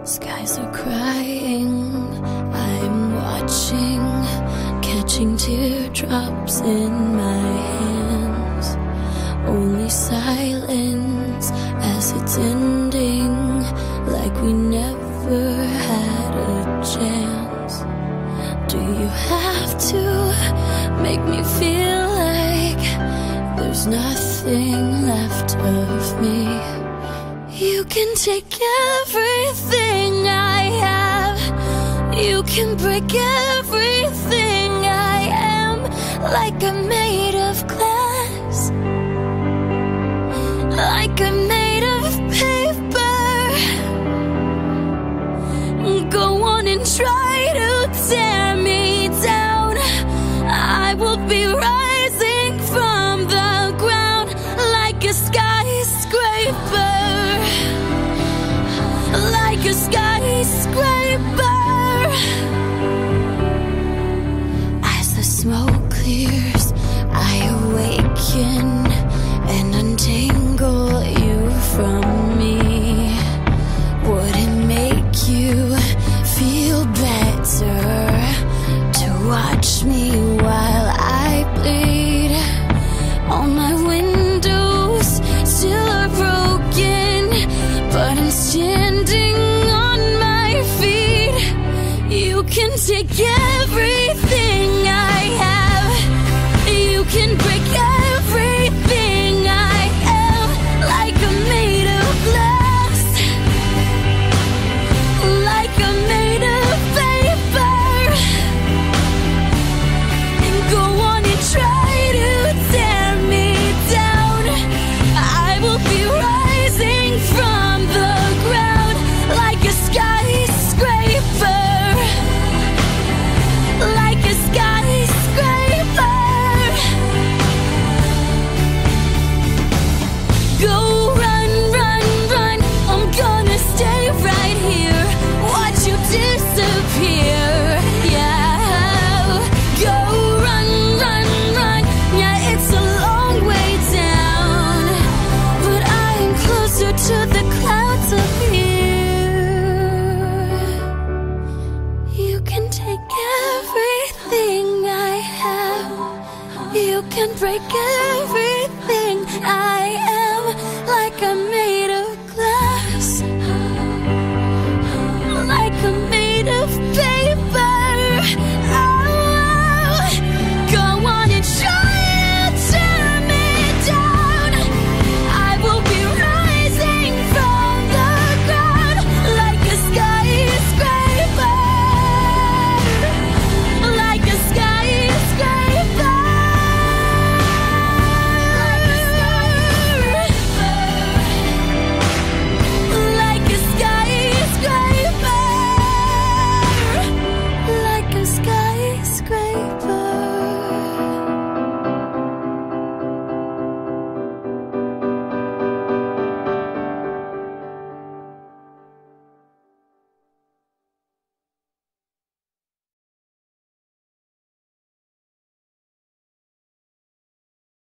Skies are crying, I'm watching, catching teardrops in my hands. Only silence as it's ending, like we never had a chance. Do you have to make me feel like there's nothing left of me? You can take everything I have, you can break everything I am, like I'm made of glass, like I'm made of paper. Go on and try to tear me down, I will be rising from the ground like a skyscraper, like a skyscraper. As the smoke clears, I awaken and untangle you from me. Would it make you feel better to watch me while I bleed? All my windows still are broken, but I'm standing on my feet. You can take everything I have, you can break everything I am, like I'm made of glass, like I'm made of paper. And go on and try to tear me down, I will be rising from the ground like a skyscraper, like a skyscraper. Go run, run, run, I'm gonna stay right here, watch you disappear. Yeah, go run, run, run, yeah, it's a long way down, but I am closer to the clouds up here. You can take everything I have, you can break everything I am, like I'm made